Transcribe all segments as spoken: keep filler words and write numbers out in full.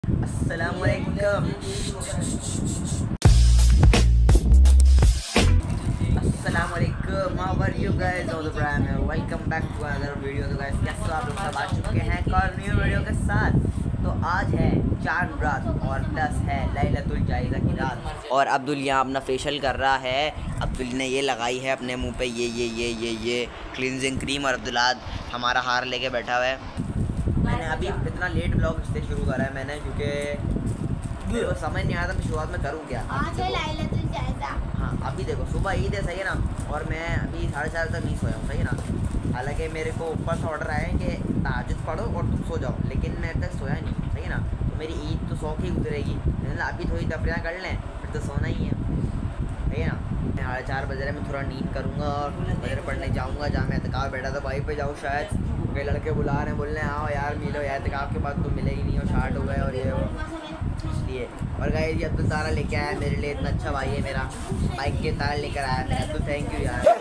अस्सलामुअलैकुम अस्सलामुअलैकुम how are you guys all the brand welcome back to another video. तो guys कैसे आप लोग सब आ चुके हैं एक और न्यू वीडियो के साथ। तो आज है चांद रात और प्लस है लैलतुल जायज़ा की रात और अब्दुल यहाँ अपना फेशियल कर रहा है। अब्दुल ने ये लगाई है अपने मुंह पे ये ये ये ये ये क्लींजिंग क्रीम और अब्दुल्लाद हमारा हार लेके बैठा हुआ है। मैंने अभी इतना लेट ब्लॉग इसलिए शुरू करा है मैंने क्योंकि मेरे को समझ नहीं आया था मैं शुरुआत में करूँ क्या। हाँ अभी देखो सुबह ईद है, सही है ना, और मैं अभी साढ़े चार तक नहीं सोया हूँ, सही है ना। हालांकि मेरे को ऊपर से ऑर्डर आया है कि तहज्जुद पढ़ो और तुम सो जाओ, लेकिन मैं अब तक सोया नहीं, सही है ना। तो मेरी ईद तो सौ ही गुजरेगी, अभी थोड़ी तफरियाँ कर लें फिर तो सोना ही है, सही है ना। मैं साढ़े चार बजे रहे मैं थोड़ा नींद करूँगा और फजर पढ़ने जाऊँगा। जहाँ मैं एतकाफ़ बैठा था वहीं पे जाऊँ शायद। कई लड़के बुला रहे हैं, बोल रहे हैं आओ यार मिलो यार, एतकाफ़ के बाद तो मिले ही नहीं और शार्ट हो गए और ये हो इसलिए। और गाइस ये अब्दुल तारा लेके आया मेरे लिए, इतना अच्छा भाई है मेरा, बाइक के तारा लेकर आया है तो थैंक यू यार।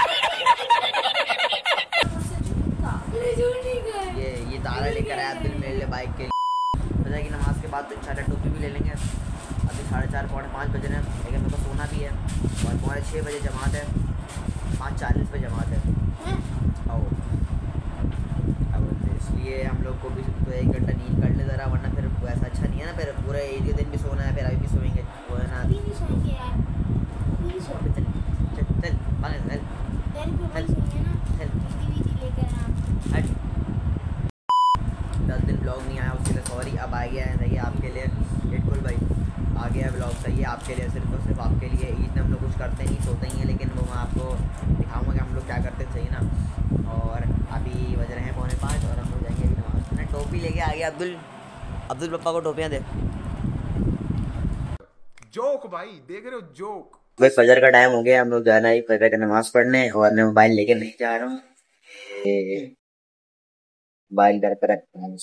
ये ये तारा लेकर आया अब्दुल मेरे लिए बाइक के लिए। बजा की नमाज के बाद तो इंशाल्लाह टोपी भी ले लेंगे। अभी साढ़े चार पौने पाँच बज रहे हैं लेकिन मेरे को सोना भी है और पौने छः बजे जमात है, पाँच चालीस पे जमात है। और अब इसलिए हम लोग को भी तो एक घंटा नींद कर ले ज़रा, वरना फिर वैसा अच्छा नहीं है ना, फिर पूरे एक दिन भी सोना है फिर अभी भी सोएंगे वो है ना। चल चल चल दस दिन ब्लॉग नहीं आया उसके लिए सॉरी। अब आ गया है सही है आपके लिए बिल्कुल भाई, आ गया ब्लॉग सही है आपके लिए, सिर्फ और सिर्फ आपके लिए। ईद में हम लोग कुछ करते नहीं सोते ही हैं, लेकिन वो मैं आपको दिखाऊंगा कि हम लोग क्या करते हैं, सही ना। और अभी बज रहे हैं पौने पाँच और हम लोग जाएंगे अभी नमाज। मैं टोपी लेके आ गया अब्दुल, अब्दुल पप्पा को टोपियाँ दे। जोक भाई देख रहे हो जोक। भाई फजर का टाइम हो गया, हम लोग जाना है फजर का नमाज पढ़ने और मैं मोबाइल लेके नहीं जा रहा हूँ, मोबाइल घर पर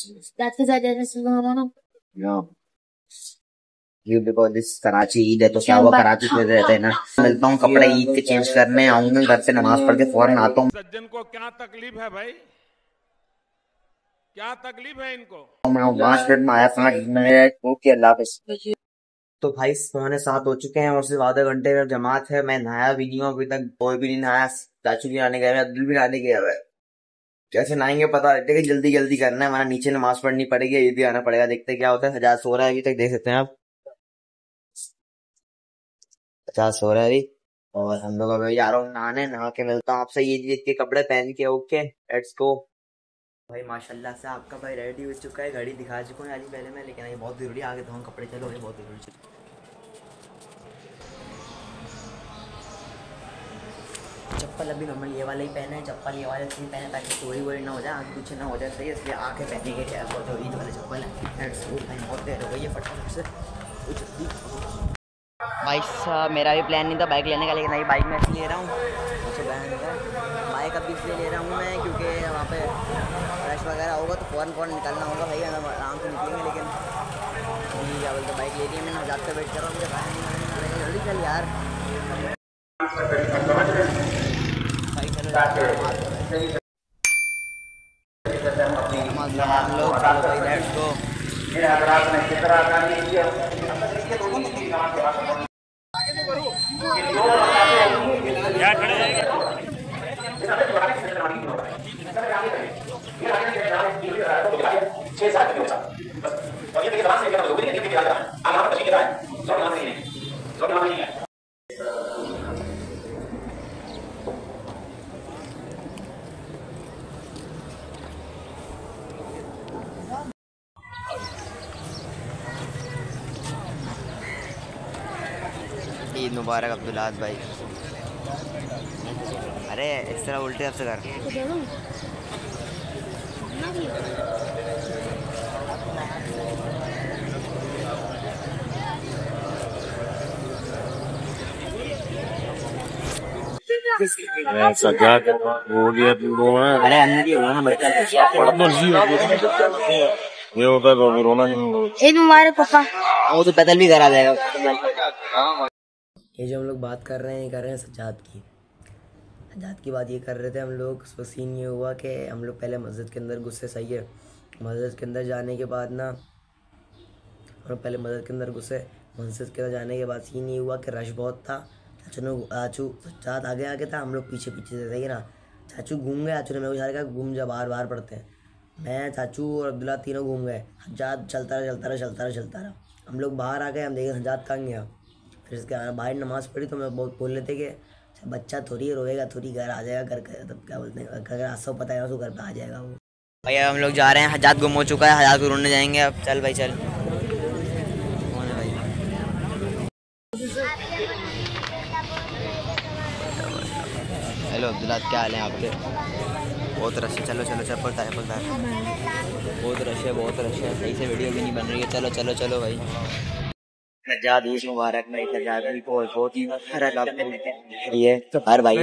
रखता हूँ बिकॉज दिस कराची ईद है। तो क्या हुआ कराची से रहते हैं ना, मिलता हूँ कपड़े ईद के चेंज करने आऊंगा, घर से नमाज पढ़ के फौरन आता हूँ। सज्जन को क्या तकलीफ है भाई, क्या तकलीफ है इनको। मैं पाँच मिनट में आया, पाँच मिनट ओके अल्लाह हाफिज़। तो भाई पौने सात हो चुके हैं और सिर्फ आधे घंटे में जमात है। मैं नहाया भी नहीं हूँ अभी तक, कोई भी नहीं नहाया। चाचू भी नहाने गए हैं, अब्दुल भी नहाने गया है। कैसे नहाएंगे पता है, जल्दी जल्दी करना है वरना नीचे नमाज पढ़नी पड़ेगी, ये भी आना पड़ेगा। देखते क्या होता है। हजार सो रहा है अभी तक, देख सकते हैं आप, पचास हो रहा है अभी। और हम लोग अभी जा रहा हूँ नहाने, नहा के मिलता हूँ आपसे ये ईद के कपड़े पहन के। Okay let's go. भाई माशाल्लाह से आपका भाई रेडी हो चुका है, घड़ी दिखा चुका हूँ यानी पहले मैं, लेकिन ये बहुत ज़रूरी आगे तो हम कपड़े, चलो भाई बहुत ज़रूरी। चप्पल अभी नॉर्मल ये वाले ही पहने हैं, चप्पल ये वाले नहीं पहने ताकि चोरी वोरी ना हो जाए, आगे पीछे ना हो जाए, सही है। इसलिए आके पहने के लिए जो ईद वाले चप्पल है। बहुत देर हो गई है, फटाफट से जल्दी। भाई साहब मेरा भी प्लान नहीं था बाइक लेने का, लेकिन अभी बाइक मैं इसलिए ले रहा हूँ, मुझे बहन है बाइक अभी इसलिए ले रहा हूँ मैं क्योंकि वहाँ पे रश वगैरह होगा तो फ़ौरन फ़ौरन निकलना होगा भाई, आराम से निकलेंगे। लेकिन अभी क्या बोलते बाइक ले ली है मैंने, जाते वेट कर रहा हूँ, मुझे बहन नहीं आ रही, जल्दी चल यार भाई। चलो हम लोग, चलो भाई लेट्स गो। क्या खड़े रहेंगे। ईद मुबारक अब्दुल्लाद भाई। अरे इस तरह उल्टे हफ्ते कर सजा हो गया तुमको है। अरे अंदर ही होगा ना बच्चा, ये होता है तो रोना ही नहीं। ईद मुबारक पापा, वो तो पैदल भी करा देगा। ये जो हम लोग बात कर रहे हैं कर रहे हैं सज्जाद की, सज्जाद की बात ये कर रहे थे हम लोग। उसको सीन ये हुआ कि हम लोग पहले मस्जिद के अंदर घुसे, सही है। मस्जिद के अंदर जाने के बाद ना और पहले मदद के अंदर घुसे। मंसिस के अंदर जाने के बाद सीन ये हुआ कि रश बहुत था। चाचू ने चाचू सज्जाद आगे आगे था, हम लोग पीछे पीछे से, सही ना। चाचू घूम गए, चाचू ने मेरे को इशारा किया घूम जा, बाहर बाहर पड़ते हैं। मैं चाचू और अब्दुल्ला तीनों घूम गए। सज्जाद चलता रहा चलता रहा चलता रहा चलता रहा हम लोग बाहर आ गए। हम देखे सज्जाद कहाँ गया। फिर इसके बाहर नमाज़ पढ़ी तो मैं बहुत बोल लेते कि बच्चा थोड़ी रोएगा, थोड़ी घर आ जाएगा, घर का तब क्या बोलते हैं, अगर आसो पता है तो घर पे आ जाएगा वो। भैया हम लोग जा रहे हैं, हजात गुम हो चुका है, हजात को ढूंढने जाएंगे अब। चल भाई चल। कौन है भाई? हेलो अब्दुल्ला, क्या हाल है आपके? बहुत रश है, चलो चलो चप्पल तार चप्पल तार। बहुत रश है, बहुत रश है, सही से वीडियो भी नहीं बन रही है। चलो चलो चलो भाई। सज्जाद ईद मुबारक भाई, सज्जाद भी बहुत बहुत ही ये हर भाई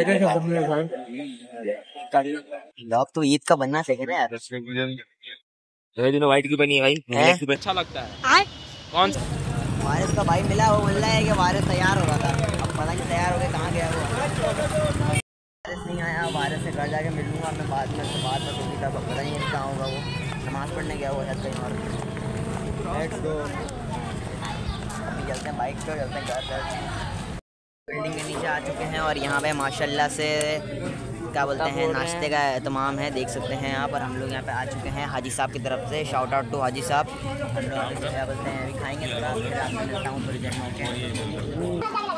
लोग तो ईद का बनना सीख रहे हैं यार। व्हाइट की बनी है भाई, अच्छा लगता है। कौन सा वारिस का भाई मिला, वो मिल रहा है कि वारिस तैयार हो रहा था, अब पता नहीं तैयार हो गया, कहाँ गया वो। वारिस नहीं आया, वारिस से घर जाके मिल लूँगा मैं बाद में। उसके बाद में तो पता नहीं कहाँ होगा वो, नमाज़ पढ़ने गया वो शायद कहीं और। लेट्स गो, अभी चलते हैं बाइक पे, चलते हैं घर घर। बिल्डिंग के नीचे आ चुके हैं और यहाँ पे माशाल्लाह से क्या बोलते हैं नाश्ते का एहतमाम है, देख सकते हैं यहाँ पर। हम लोग यहाँ पे आ चुके हैं हाजी साहब की तरफ से, शाउट आउट टू हाजी साहब। हम लोग क्या बोलते हैं अभी खाएंगे थोड़ा, फिर आपको मिलता हूँ थोड़ी देर में।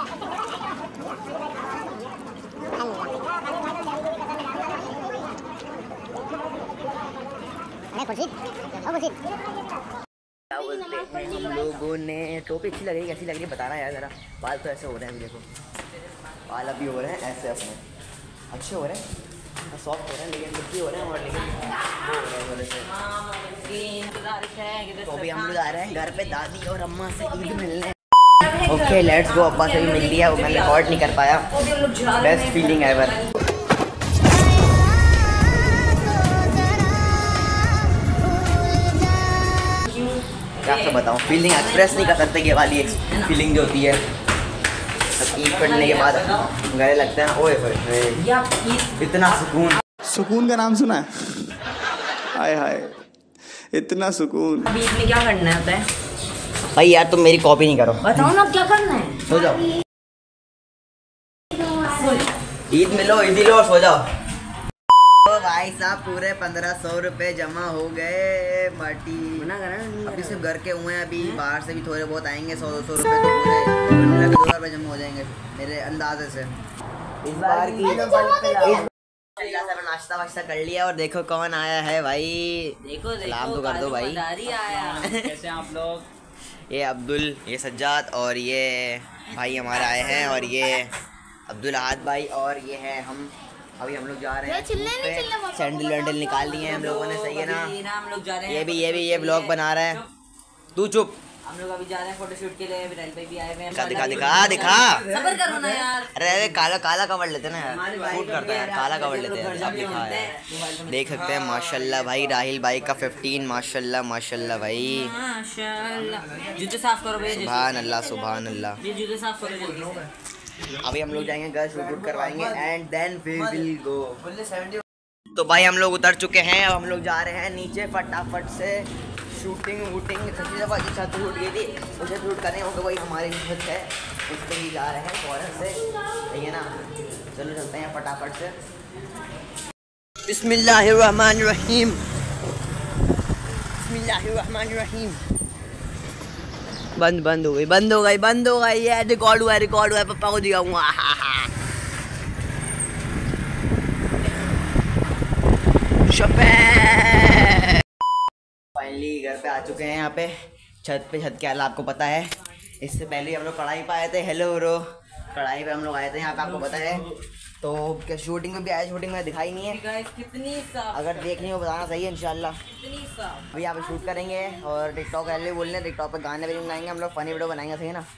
क्या बोलते हैं हम लोगों ने, टोपी अच्छी लग रही है, कैसी लग रही है बताना यार ज़रा। बाल तो ऐसे हो रहे हैं अभी, देखो बाल अभी हो रहे हैं ऐसे अपने, अच्छे हो रहे हैं, सॉफ्ट हो रहे हैं, लेकिन दुखी हो रहे हैं और लेकिन वो हो रहे हैं। तो अभी हम लोग आ रहे हैं घर पे दादी और अम्मा से ईद मिलने। Okay let's go. अब्बा से भी मिल लिया, मैं रिकॉर्ड नहीं कर पाया। Best feeling ever. क्या आपसे बताऊँ, फीलिंग एक्सप्रेस नहीं कर सकते ये वाली फीलिंग जो होती है ईद पढ़ने के बाद गले लगते हैं। ओए ओए इतना सुकून, सुकून का नाम सुना है? हाय हाय इतना सुकून। अब ईद में क्या करना होता है भाई? यार तुम मेरी कॉपी नहीं करो, बताओ ना अब क्या करना है। सो जाओ, ईद मिलो, ईद लो और सो जाओ। तो भाई साहब पूरे पंद्रह सौ रुपये जमा हो गए। पार्टी अभी सिर्फ घर के हुए हैं, अभी बाहर से भी थोड़े बहुत आएंगे, सौ दो सौ रुपये तो पूरे मिला के दो हज़ार रुपये जमा हो जाएंगे मेरे अंदाजे से इस बार की। नाश्ता वाश्ता कर लिया और देखो कौन आया है भाई। देखो सलाम तो कर दो भाई। कैसे आप लोग? ये अब्दुल, ये सज्जाद और ये भाई हमारे आए हैं, और ये अब्दुल ahad भाई और ये है हम। अभी हम लोग जा रहे हैं, सैंडल वैंडल निकाल लिए हैं हम लोगों ने, सही है ना। हम लोग जा रहे हैं, ये भी ये भी ये ब्लॉग बना रहा है। तू चुप। हम लोग अभी जा रहे हैं फोटोशूट के लिए, विराल भाई भी आए हुए हैं। दिखा दिखा दिखा दिखा सबर करो ना यार। अरे अरे काला काला कवर लेते ना यार, शूट करते हैं, काला कवर लेते हैं। अब दिखा है, देख सकते हैं माशाल्लाह भाई, राहिल भाई का फिफ्टीन, माशाल्लाह माशाल्लाह भाई, माशाल्लाह। जूते साफ करो भैया, सुभान अल्लाह सुभान अल्लाह। ये जूते साफ करो जल्दी से। अभी हम लोग जाएंगे घर, शूट करवाएंगे and then we will go. तो भाई हम लोग उतर चुके हैं, अब हम लोग जा रहे हैं नीचे फटाफट से। शूटिंग वूटिंग सच्ची दफ़ा जी छत टूट गई थी, उसे शूट करने होगा, वही हमारी छत है, उस पर ही जा रहे हैं फौरन से, सही है ना। चलो चलते हैं फटाफट से। बिस्मिल्लाहिर्रहमानिर्रहीम, बिस्मिल्लाहिर्रहमानिर्रहीम। बंद बंद हो गई, बंद हो गई, बंद हो गई। ये रिकॉर्ड हुआ, रिकॉर्ड हुआ, पापा को दिखाऊंगा। फाइनली घर पे आ चुके हैं, यहाँ पे छत पे, छत के हाल आपको पता है। इससे पहले हम लोग कढ़ाई पे आए थे, हेलो ब्रो, कढ़ाई पे हम लोग आए थे यहाँ पे, आपको पता है। तो क्या शूटिंग में भी आए, शूटिंग में दिखाई नहीं है, कितनी साफ, अगर देखनी हो बताना, सही है इंशाल्लाह। कितनी साफ। अभी यहाँ पे शूट करेंगे और टिकटॉक वाले बोल रहे हैं टिकटॉक पे गाने भी बनाएंगे हम लोग, फनी वीडियो बनाएंगे, सही है ना।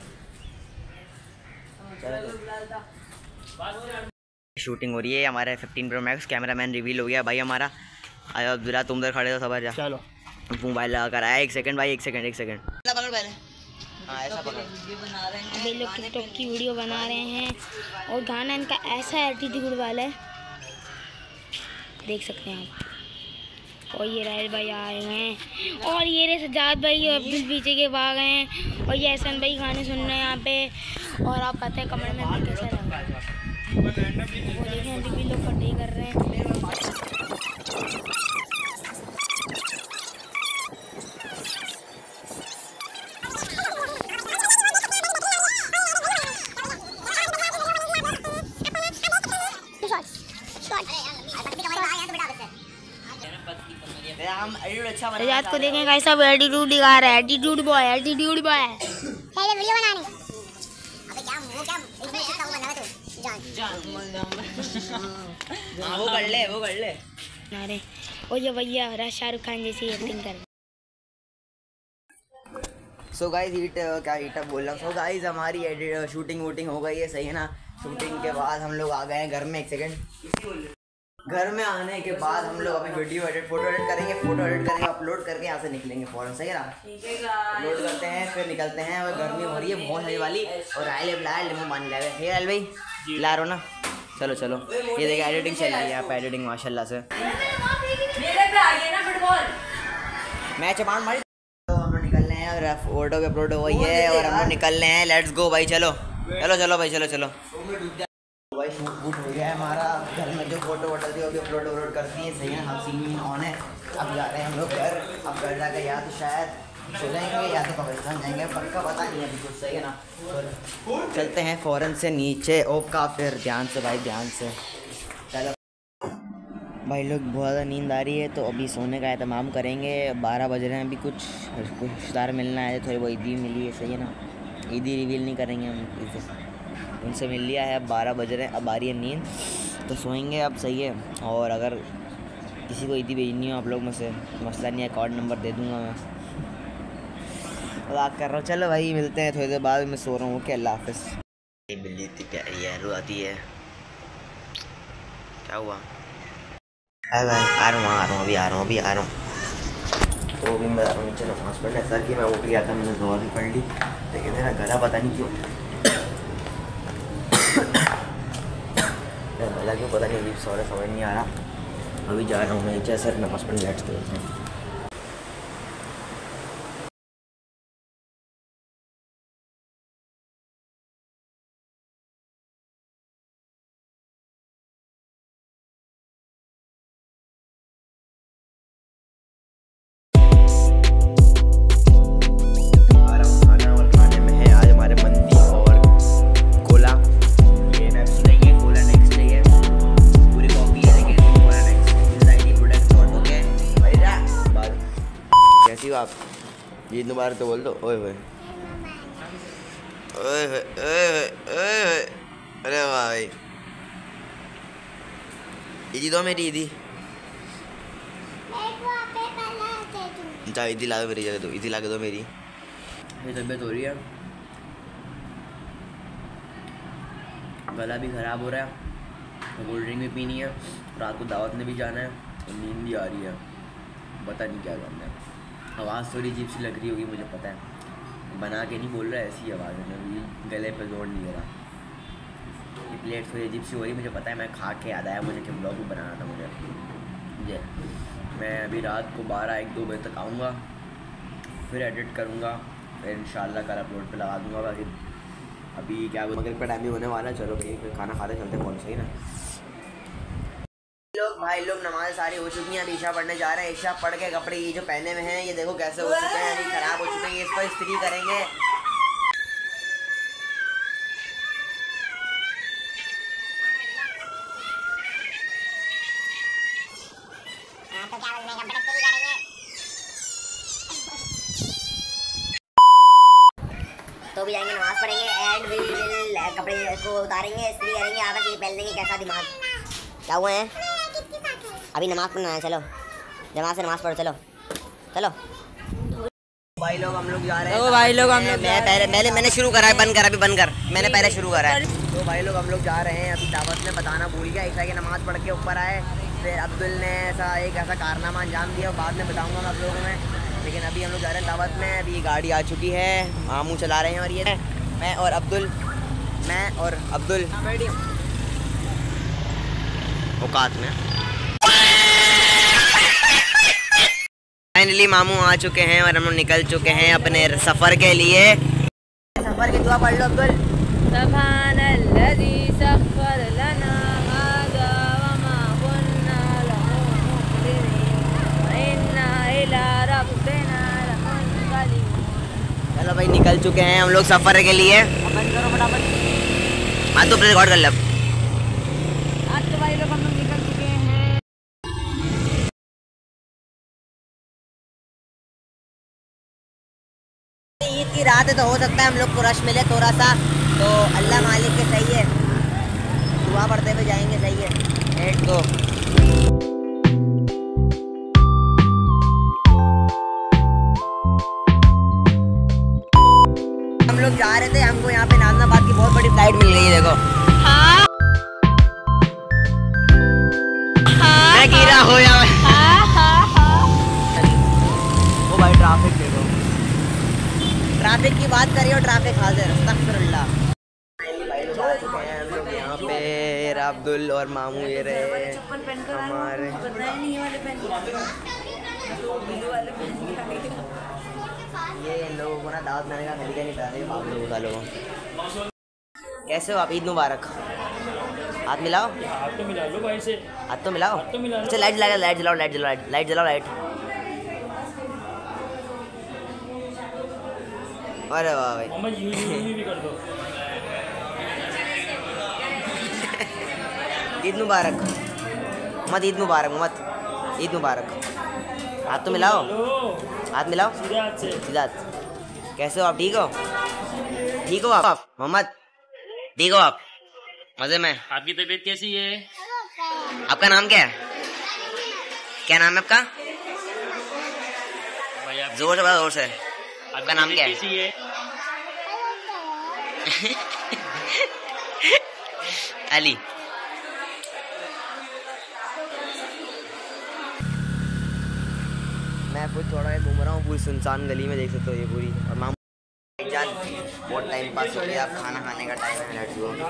शूटिंग हो रही है, हमारे fifteen pro max cameraman reveal हो गया भाई हमारा। आयो अब्दुल्ला, तुम उधर खड़े हो, सबर जा, चलो मोबाइल लगा कर आया। एक सेकंड भाई, एक सेकंड एक सेकंड पकड़ पहले। हाँ ऐसा पकड़। अभी लोग टिकटॉक की वीडियो बना रहे हैं और गाना इनका ऐसा एटीट्यूड वाला है, देख सकते हैं आप। और ये राहिल भाई आए हुए हैं और ये रे सजाद भाई और अब्दुल पीछे के भाग गए हैं और ये एहसन भाई गाने सुन रहे हैं यहाँ पे। और आप पता है कमरे में भी कैसा लग रहा है वो देखें, अभी भी लोग पढ़ाई कर रहे हैं। हम एडिट अच्छा बना सजाद को देखें गाइस, सब एटीट्यूड दिखा रहा है। Attitude boy, attitude boy. पहले वीडियो बनाने अबे क्या वो क्या इसमें इसका वो बना तू जान हाँ वो कर ले वो कर ले अरे और ये भैया राज शाहरुख खान जैसी एक्टिंग कर। सो गाइस हीट क्या हीट बोल रहा हूँ। सो गाइस हमारी एडिट शूटिंग वूटिंग हो गई है, सही है ना। शूटिंग के बाद हम लोग आ गए हैं घर में। एक सेकंड, घर में आने के बाद हम लोग अभी वीडियो एडिट फोटो एडिट करेंगे। फोटो एडिट करेंगे, अपलोड करके यहाँ से निकलेंगे फौरन, सही है ना। अपलोड करते हैं फिर निकलते हैं। और गर्मी हो रही है बहुत सारी वाली। और रायल बुलाया लिमो मान ले हे रायल भाई ला रहा हो ना। चलो चलो ये देखिए एडिटिंग चल रही है यहाँ पे, एडिटिंग माशाल्लाह से। मैच मान मारी तो हम लोग निकल रहे हैं और फोटो भी अपलोड हो गई है और हम लोग निकल रहे हैं। लेट्स गो भाई, चलो चलो चलो भाई, चलो चलो भाई। शूट वूट हो गया है हमारा। घर में जो फोटो वोटो थी वो भी अपलोड अपलोड करती है, सही है। हम सीन ऑन है। अब जा रहे हैं हम लोग घर। अब घर जाकर या तो शायद सो जाएंगे या तो कब्रिस्तान जाएंगे, पक्का पता नहीं है अभी कुछ, सही है ना। चलते हैं फ़ौरन से नीचे। ओका फिर ध्यान से भाई, ध्यान से चलो भाई। लोग बहुत ज़्यादा नींद आ रही है तो अभी सोने का एहतमाम करेंगे। बारह बज रहे हैं अभी। कुछ कुछ रिश्तेदार मिलना है, थोड़ी बहुत ईदी मिली है, सही है ना। ईदी रिवील नहीं करेंगे हम, इसे उनसे मिल लिया है। अब बारह बज रहे हैं, अब आ रही है नींद तो सोएंगे अब, सही है। और अगर किसी को ईदी भेजनी हो आप लोग में से, मसला नहीं है, अकाउंट नंबर दे दूँगा मैं। मजाक कर रहा हूँ। चलो भाई मिलते हैं थोड़ी देर बाद। मैं सो रहा हूँ। ओके अल्लाह हाफ़िज़। बिल्ली इतनी प्यारी है, रुआती है। क्या हुआ? आ रहा हूँ आ रहा हूँ अभी आ रहा हूँ अभी आ रहा हूँ तो अभी मैं आ रहा हूँ। चलो नमाज़ पढ़ने। सर की मैं उठ गया था, मैंने ज़ोर भी पढ़ ली, लेकिन मेरा गला पता नहीं क्यों गला क्यों पता नहीं, अजीब सा समझ नहीं आ रहा। अभी जा रहा हूँ मैं नीचे। सर नमाज़ पढ़ने बैठते हैं। आप ईद मुबारक तो बोल दो। ओए होए ओए होए ओए होए, अरे भाई ईदी दो मेरी ईदी। अच्छा ईदी ला दो मेरी जगह, दो ईदी ला के दो मेरी। मेरी तबीयत हो रही है, गला भी ख़राब हो रहा है, कोल्ड ड्रिंक भी पीनी है, रात को दावत में भी जाना है और नींद भी आ रही है। पता नहीं क्या करना है। आवाज़ थोड़ी अजीब सी लग रही होगी मुझे पता है, बना के नहीं बोल रहा है, ऐसी आवाज़ है। मैं गले पर जोड़ नहीं दे रहा। ये प्लेट थोड़ी अजीब सी हो रही मुझे पता है। मैं खा के याद आया मुझे कि ब्लॉग भी बनाना था मुझे। मुझे मैं अभी रात को बारह एक दो बजे तक आऊँगा, फिर एडिट करूँगा, फिर इंशाल्लाह कल अपलोड पे लगा दूँगा। बाकी अभी क्या मगरिब का टाइम भी होने वाला है। चलो ठीक है, खाना खाते चलते कौन सही ना। लोग भाई लोग नमाज़ सारी हो चुकी हैं, अभी ईशा पढ़ने जा रहे हैं। ईशा पढ़ के कपड़े ये जो पहने में हैं ये देखो कैसे हो चुके हैं, अभी ख़राब हो चुके हैं। इसको इस्त्री करेंगे। तो भी जाएंगे नमाज़ पढ़ेंगे एंड वी विल कपड़े को उतारेंगे, इस्त्री करेंगे, आकर ये पहन देंगे। कैसा दिमाग क्या हुआ है? अभी नमाज़ पढ़ना है, चलो जमात से नमाज़ पढ़ो। चलो चलो भाई लोग हम लोग जा रहे हैं। तो भाई लोग हम लोग मैं पहले मैंने मैंने शुरू करा है, बंद कर अभी बंद कर, मैंने पहले शुरू करा है। तो भाई लोग हम लोग जा रहे हैं। अभी दावत में बताना भूल गया, ईशा की नमाज़ पढ़ के ऊपर आए, फिर अब्दुल ने ऐसा एक ऐसा कारनामा अंजाम दिया, बाद में बताऊँगा मैं आप लोगों में। लेकिन अभी हम लोग जा रहे हैं दावत में। अभी गाड़ी आ चुकी है, मामू चला रहे हैं और ये मैं और अब्दुल मैं और अब्दुल औकात में फाइनली मामू आ चुके हैं और हम लोग निकल चुके हैं अपने सफर के लिए। सफर की दुआ पढ़ लो अब्दुल। सुब्हानल्लज़ी सख्खर लना हाज़ा वमा कुन्ना लहू मुक़रिनीन व इन्ना इला रब्बिना लमुनक़लिबून। चलो भाई निकल चुके हैं हम लोग सफर के लिए। बंद करो फटाफट। हाँ तो रिकॉर्ड कर लो। आज तो भाई लोग हम लोग निकल चुके हैं। ईद की रात है तो हो सकता है हम लोग को रश मिले थोड़ा सा, तो अल्लाह मालिक के सही है, दुआ पढ़ते हुए जाएंगे। सही है। एट दो हम लोग जा रहे थे, हमको यहाँ पे नाजनाबाद की बहुत बड़ी फ्लाइट मिल गई है। देखो हाँ मैं गिरा हो या हाँ हाँ हाँ। वो भाई ट्रैफिक देखो, ट्रैफिक की बात करिए और ट्रैफिक हाजिर। अस्तगफिरुल्लाह। हम लोग यहाँ पे अब्दुल और मामू ये रहे हमारे। ये लोगों को ना दावत मैंने का खरीदा नहीं पड़ा बाप लोगों का लोगों। कैसे हो आप? ईद मुबारक। हाथ मिलाओ। हाथ तो मिला लो भाई से। हाथ तो मिलाओ। तो मिला लो। अच्छा लाइट जलाओ, लाइट जलाओ, लाइट जलाओ, लाइट जलाओ, लाइट। अरे वाह भाई। मम्मा यू यू भी कर दो। ईद मुबारक मत, ईद मुबारक मत, ईद मुबारक। हाथ तो मिलाओ, हाथ मिलाओ सीधे हाथ से। सीधा हाथ। कैसे हो आप? ठीक हो? ठीक हो आप? मोहम्मद ठीक हो आप? मजे में? आपकी तबीयत कैसी है? आपका नाम क्या है? क्या नाम है आपका? भाई आप जोर से बड़ा, जोर से। आपका नाम क्या है? कैसी है? अली। मैं खुद थोड़ा घूम रहा हूँ पूरी सुनसान गली में, देख सकते हो ये पूरी। और मामू जान बहुत टाइम पास हो गया, अब खाना खाने का टाइम है। Let's go.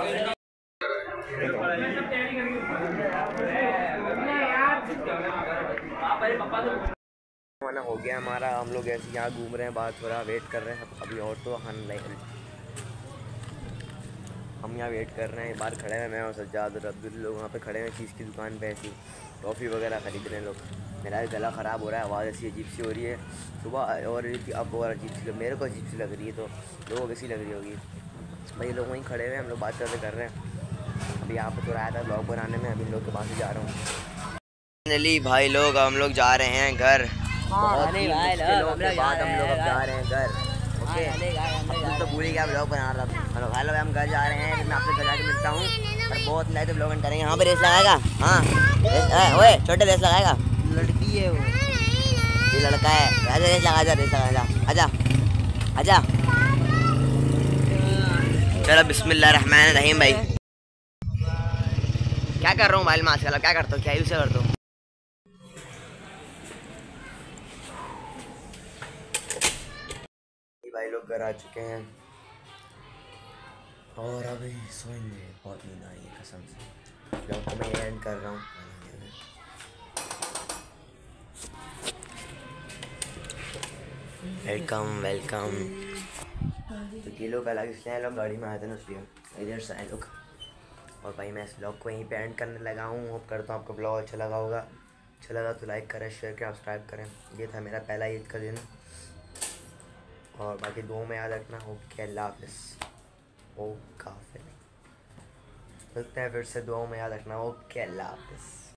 खाना हो गया हमारा, हम लोग ऐसे यहाँ घूम रहे हैं, बाहर थोड़ा वेट कर रहे हैं अभी। और तो खाना लाइक हम यहाँ वेट कर रहे हैं, बाहर खड़े हैं मैं और सज्जाद और अब्दुल लोग वहाँ पे खड़े हैं चीज़ की दुकान पे, ऐसी टॉफ़ी वगैरह ख़रीद रहे हैं लोग। मेरा भी गला ख़राब हो रहा है, आवाज़ ऐसी अजीब सी हो रही है सुबह और अब और अजीब सी, मेरे को अजीब सी लग रही है, तो लोगों को कैसी लग रही होगी भाई। लोग वहीं खड़े हुए हैं, हम लोग बात करते कर रहे हैं। अभी यहाँ पर थोड़ा आया था ब्लॉग बनाने में, अभी लोग के पास ही जा रहा हूँ। फाइनली भाई लोग हम लोग जा रहे हैं घर। बहुत ही मुश्किलों के बाद हम लोग अब जा रहे हैं घर। ओके अब तो पूरी क्या ब्लॉग बना रहा था। हेलो हेलो हम घर जा रहे हैं, फिर मैं आपसे घर जाके मिलता हूँ। और बहुत लाइट ब्लॉग करेंगे। यहाँ पे रेस लगाएगा। हाँ ओए छोटे रेस लगाएगा। लड़की है वो, ये लड़का है। आजा रेस लगा, जा रेस लगा, आजा आजा। चलो बिस्मिल्लाह रहमान रहीम। भाई क्या कर रहा हूँ मोबाइल में आजकल? क्या करता हूँ? क्या यूज़ करता हूँ? भाई लोग घर आ चुके हैं और अभी सोएंगे। बहुत नींद आ रही है कसम से। ब्लॉग को मैं एंड कर रहा हूँ। Welcome welcome. तो ये लोग अलग इसलिए लोग गाड़ी में आए थे ना, इसलिए इधर से आए लोग। और भाई मैं इस ब्लॉग को यहीं पे एंड करने लगा हूँ। होप करता हूँ आपको ब्लॉग अच्छा लगा होगा। अच्छा लगा तो लाइक करें, शेयर करें, सब्सक्राइब करें। ये था मेरा पहला ईद का दिन। और बाकी दुआ में याद रखना। ओके अल्लाह हाफ़िज़। ओ काफिर मिलते हैं फिर से, दुआ में याद रखना। ओके अल्लाह हाफ़िज़।